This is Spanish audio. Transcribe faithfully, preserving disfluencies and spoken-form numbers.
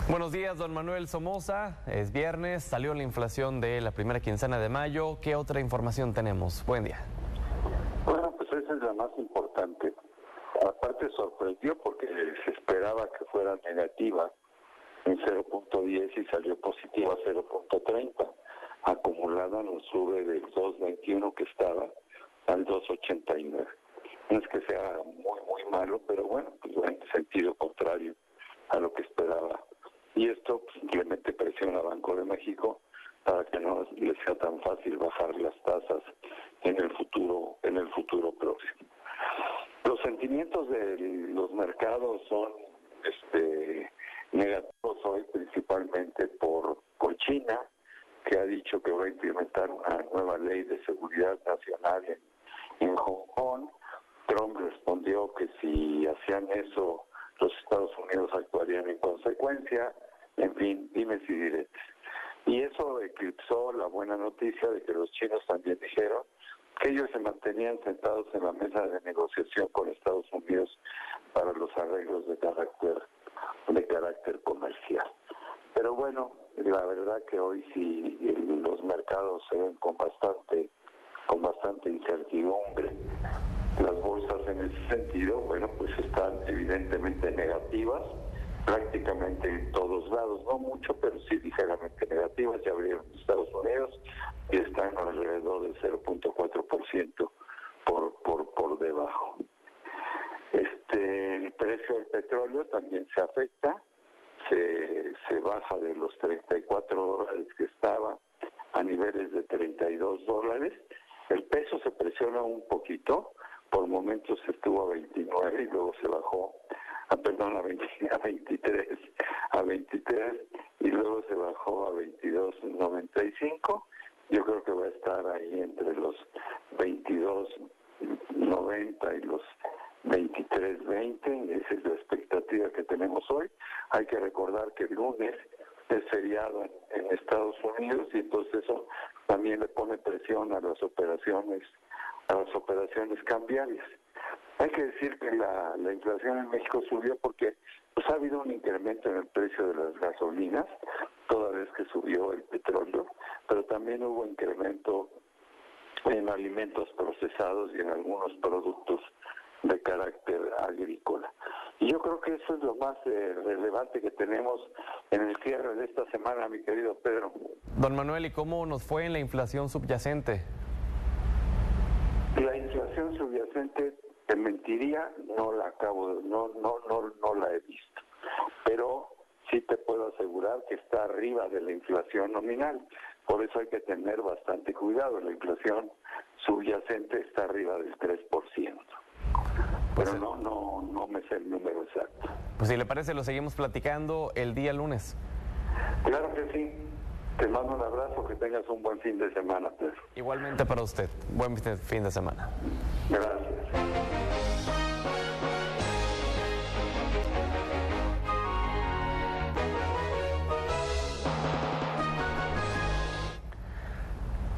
Buenos días, don Manuel Somoza. Es viernes, salió la inflación de la primera quincena de mayo. ¿Qué otra información tenemos? Buen día. Bueno, pues esa es la más importante. Aparte sorprendió porque se esperaba que fuera negativa en cero punto diez y salió positiva cero punto treinta. Acumulada nos sube del dos punto veintiuno que estaba al dos punto ochenta y nueve. No es que sea muy, muy malo, pero bueno, pues va en sentido contrario a lo que esperaba. Y esto pues, simplemente presiona a Banco de México para que no les sea tan fácil bajar las tasas en el futuro, en el futuro próximo. Los sentimientos de los mercados son este, negativos hoy principalmente por, por China, que ha dicho que va a implementar una nueva ley de seguridad nacional en, en Hong Kong. Trump respondió que si hacían eso, los Estados Unidos actuarían en consecuencia. En fin, dimes y diretes. Y eso eclipsó la buena noticia de que los chinos también dijeron que ellos se mantenían sentados en la mesa de negociación con Estados Unidos para los arreglos de carácter, de carácter comercial. Pero bueno, la verdad que hoy sí los mercados se ven con bastante, con bastante incertidumbre. Las bolsas en ese sentido, bueno, pues están evidentemente negativas, prácticamente en todos lados, no mucho, pero sí ligeramente negativas. Ya abrieron Estados Unidos y están alrededor del cero punto cuatro por ciento por, por, por debajo. Este, el precio del petróleo también se afecta, se, se baja de los treinta y cuatro dólares que estaba a niveles de treinta y dos dólares. El peso se presiona un poquito, por momentos estuvo a veintinueve y luego se bajó a, perdón, a, veinte, a veintitrés, a veintitrés y luego se bajó a veintidós noventa y cinco. Yo creo que va a estar ahí entre los veintidós noventa y los veintitrés veinte. Esa es la expectativa que tenemos hoy. Hay que recordar que el lunes es feriado en, en Estados Unidos y entonces eso también le pone presión a las operaciones a las operaciones cambiarias. Hay que decir que la, la inflación en México subió porque pues, ha habido un incremento en el precio de las gasolinas, toda vez que subió el petróleo, pero también hubo incremento en alimentos procesados y en algunos productos de carácter agrícola. Y yo creo que eso es lo más eh, relevante que tenemos en el cierre de esta semana, mi querido Pedro. Don Manuel, ¿y cómo nos fue en la inflación subyacente? La inflación subyacente, te mentiría, no la acabo, de, no, no, no, no la he visto, pero sí te puedo asegurar que está arriba de la inflación nominal, por eso hay que tener bastante cuidado. La inflación subyacente está arriba del tres por ciento, pero no, no, no me sé el número exacto. Pues si le parece, lo seguimos platicando el día lunes. Claro que sí. Te mando un abrazo, que tengas un buen fin de semana, Pedro. Igualmente para usted. Buen fin de semana. Gracias.